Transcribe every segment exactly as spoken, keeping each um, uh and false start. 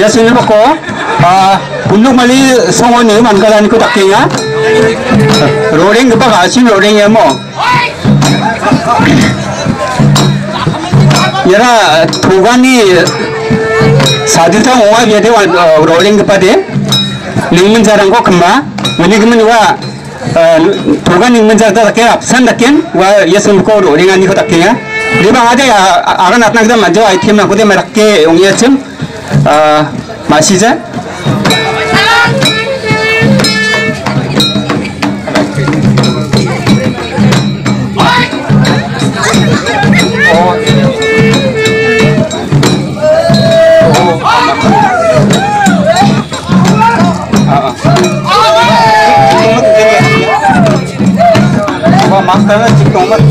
Yasin bako ah punuk mali songo ni mangalan ko takinga rolling ba kasi rolling mo yara thugani sadita owa bede rolling pa de lingmen jarang ko kemba mani kemen wa thugani lingmen jarang takin absan takin wa yasin ko rolling ani ko takinga liba ada ya akan atna kita maju item aku dia merake ong yacem masih je makan cikong mat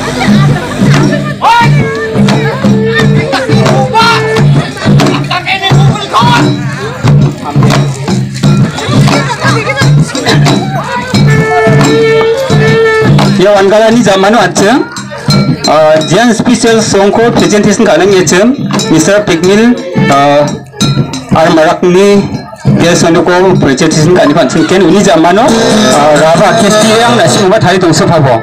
ya wan kala ni zaman aja jian special song ko presentation kana ngecem Mister Pigmil armarak ni dia sono ko presentation kana pan ken uni zaman no raba kesti yang nasi umat hari tong sepabo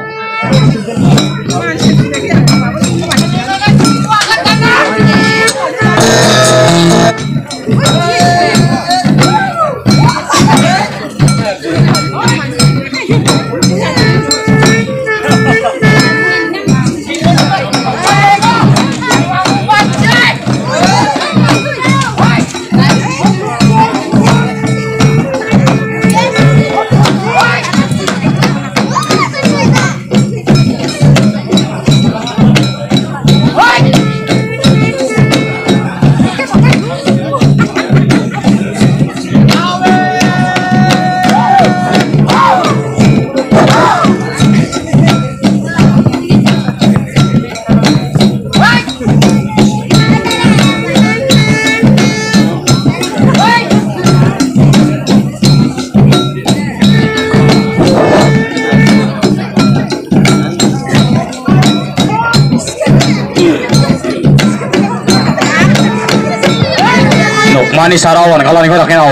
mani sarawan kalau ni kau tak kenal.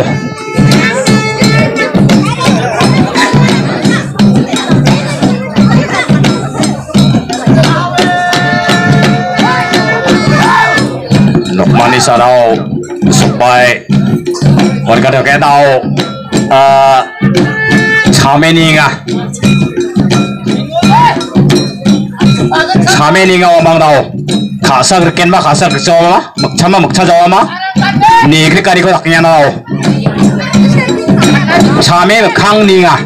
Nok mani sarau supaya warga tak kenal. Ah, came ni ngah, came ni ngah orang tahu. Khasa kerken mah khasa kerjawa mah, makcha mah makcha jawa mah. Ni kiri kari ko taknya nao, came kang ni nga,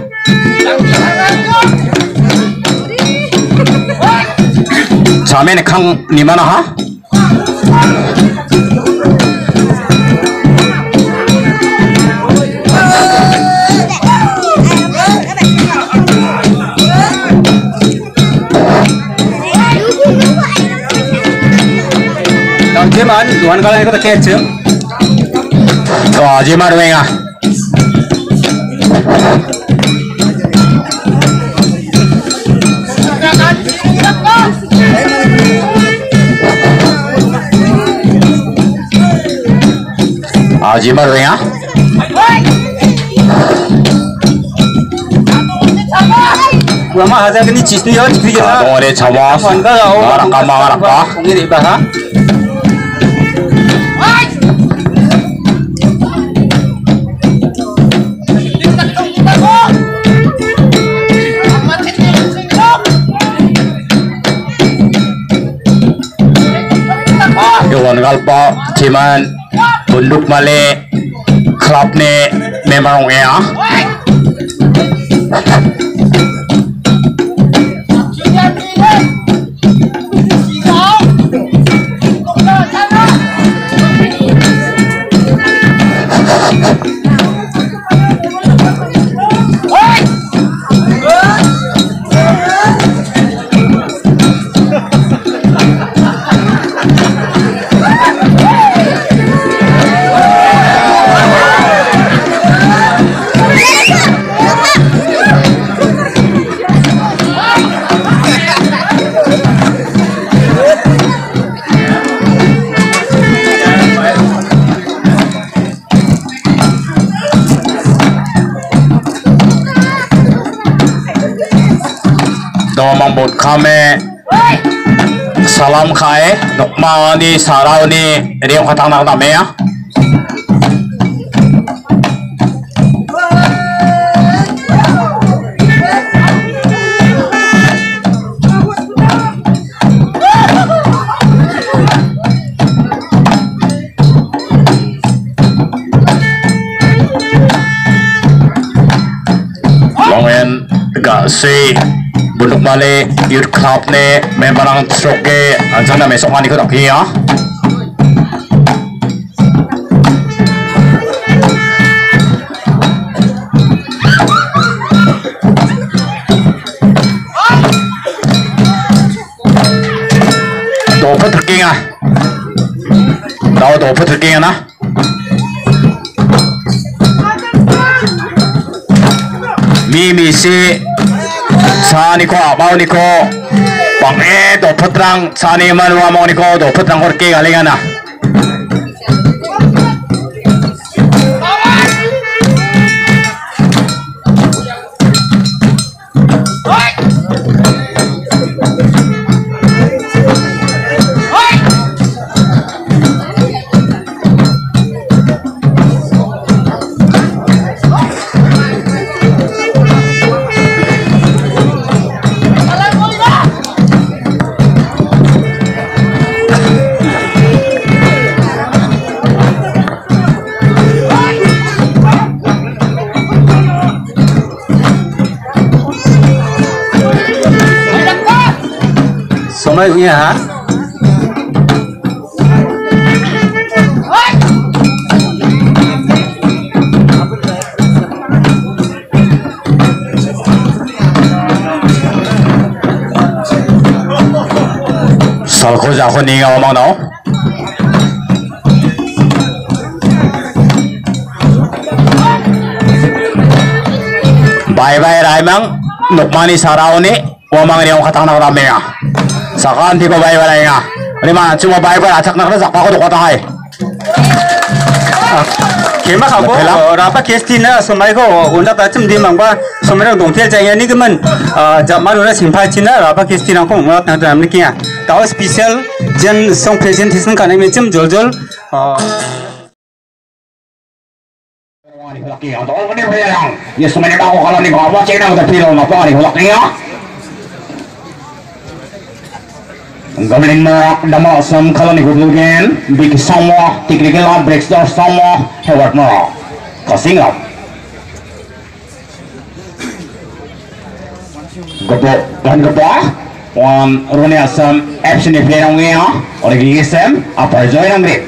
came ni kang ni mana ha? Jeman, tuan kalau ni ko tak kecem. Wah, jemar wenga. Ah, jemar wenga. Lama aja kini cheese ni ya, cheese kita. Tunggu deh, cawas. Marak kah, marak kah? Ini di bawah. Kawan galpa cuman bunduk male klub ne memang ya. Nomang bot kame salam kai nokma ni sarau ni riang khatang nak dame ya. Longen gak si Bunduk Male Youth Club ne memberang stroke anjana mesok mani ko taki ya. Dopo terking ah. Tahu dopo terking na. Mimi si Sani ko abaw ni ko pang eh do putrang sani manwa mo ni ko do putrang horke galingan na. Somai punya ha? Salko jako ni ngomong no. Bye bye Raimang nukmani sarau ni ngomong ni orang khatang nak rame ya. Sakan tiba bye bye nga. Ini mana cuma bye bye acak nak rezak aku dok hai. Kema kamu rapa kestina somai ko unda tacem di mangba somai orang dongtiel jaya ni kemen zaman orang simpai cina rapa kestina ko ngat nak dalam ni kia. Tahu special jen song presentation kan ini macam jol jol. Ya semuanya tahu kalau ni kau baca nak tapi lo apa ni kalau ni ya. Gameling mo damo sam kalau ni guru gen big samo tikrik lang breaks down samo hewat mo kasing up. Gopo dan gopo one rune asam action ni play nang ya orang gigi sem apa join nang grip.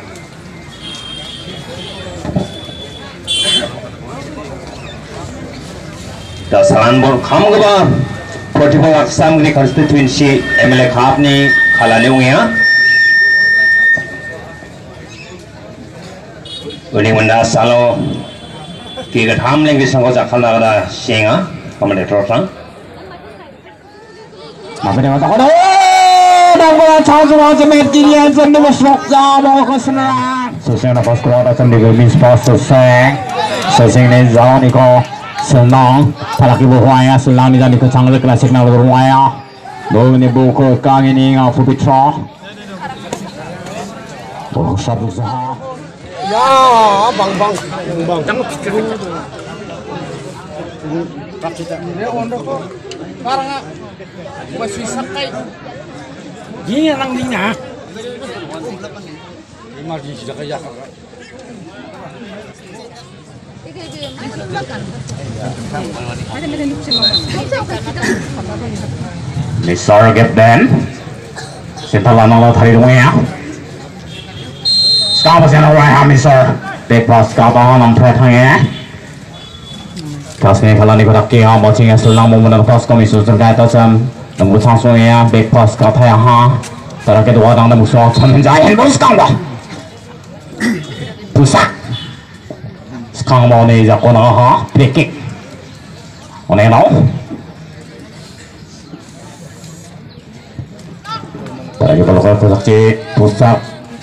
Dasaran bor kham goba forty-four Assembly constituency M L A khap ni khalane huए हैं उन्हीं वंडा सालों की गठाम लेंगे संगो जाखल लगा शेंगा कमरे टोटल मापने वाला कौन है डॉक्टर चार्ल्स वाज में टीरियन संडे में शॉक जाओ कसना सोचना बस को आता संडे को मींस पास से सोचने ने जाने को senang palaki buhaya selang ni jadi kecanggal klasik nak berbuaya baru ni buku kang ini ngau fubitra oh satu sah ya bang bang bang jangan pikir tak kita ini ondo kok parang masih sakai gini nang dinya lima di sudah kayak Mister Get Ben, setelah nol hari dunia, sekarang pasien orang yang Mister Big Boss sekarang nampak tanya, kasih kalau ni kita kira macam yang selang mau mendapat pas kami susun kaya tasam, nunggu langsungnya Big Boss kata yang ha, terus kedua orang dah musuh macam menjahit bos kau pusat. Sekarang mau ni jago nak ha, pikik, mana yang tahu? Lagi kalau kau pusat pusat,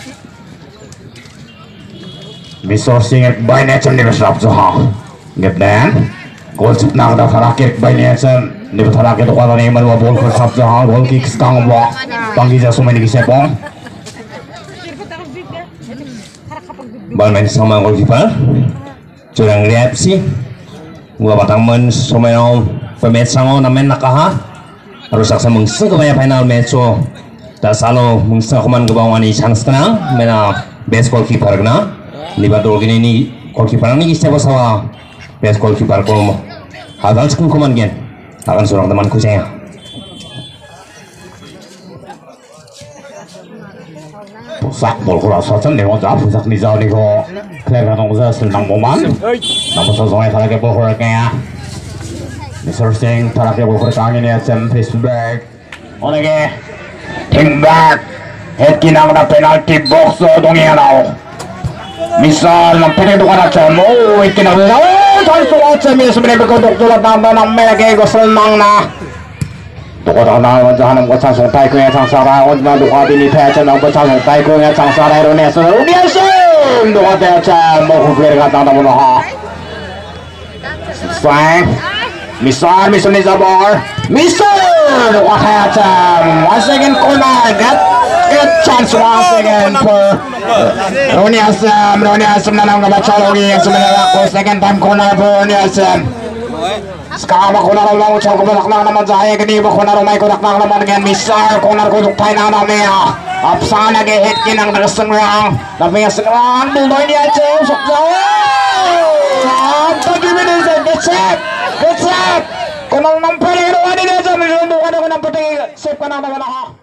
misal singet banyak macam ni besar tu ha, get dan, kau cip nak dah farakir banyak macam Di betara ke tukar ni malu bol ke sabja bol kick stang bo. Pangi ja sumai ni sepong. Bal main sama goalkeeper. Curang reaksi. Gua batang men sumai no pemain sango namen nakaha. Harus saksa mengse ke final match so. Tak salo mengse kuman ke bawah ni chance kena. Mena best goalkeeper kena. Libat dulu gini ni goalkeeper ni siapa sawa best goalkeeper ko. Hadal sekun kuman gen. Akan seorang temanku saya. Pusak bol kura sosan ni wajah pusak ni jauh ni ko. Kira nong saya senang momen. Namun sesuai salah ke bol kura kaya. Mister Singh salah ke bol kura kaya ni asam Facebook. Onege. Think back. Head kinang na penalty box dongi anau. Misal nampaknya itu kan aja mau ikin aku oh tanpa aja mis sebenarnya berkodok tulah tambah namanya kayak gue senang nah tuh orang nah wajah nam gue langsung taik ke sangsara wajah tuh hati ini aja nam gue langsung taik ke sangsara Indonesia udah sih tuh hati aja mau kufir kata tamu noh sayang misal misal nih sabar misal tuh hati aja once again corner get get chance once again for Roni Asam, Roni Asam na nang nabaca lagi yang sebenarnya aku second time corner for Roni Asam. Sekarang aku nak lalu cakap berak nang naman jaya kini aku nak rumai kodak nang naman dengan misal corner ko tuk pai nang namanya. Apsan lagi hit kinang nagasenang, tapi yang senang buldoy ni aja usuk jauh. Apa gimana sih? Get set, get set. Kau nang namperi ruan ini aja, mungkin tu kau nang namperi set kau nang naman ha.